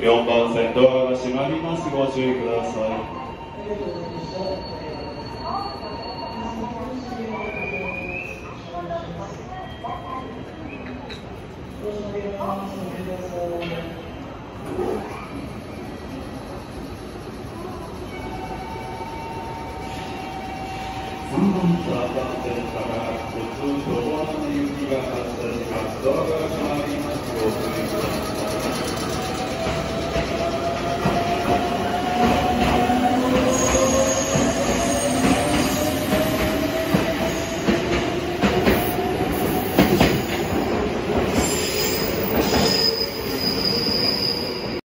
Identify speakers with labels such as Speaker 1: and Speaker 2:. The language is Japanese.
Speaker 1: 4番線ドアが閉まります。ご注意ください。3番線から普通ドアの雪が発車します。ドアが